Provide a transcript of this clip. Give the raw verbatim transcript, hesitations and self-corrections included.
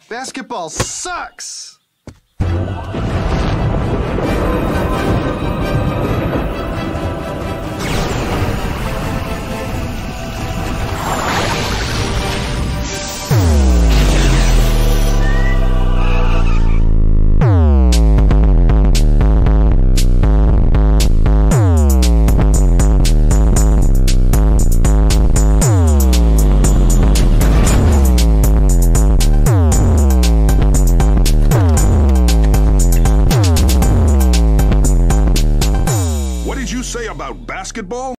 Basketball sucks! What did you say about basketball?